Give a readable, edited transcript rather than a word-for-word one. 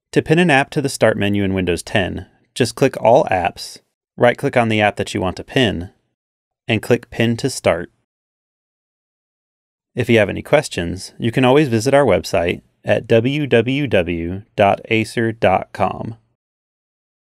To pin an app to the Start menu in Windows 10, just click All Apps, right-click on the app that you want to pin, and click Pin to Start. If you have any questions, you can always visit our website at www.acer.com.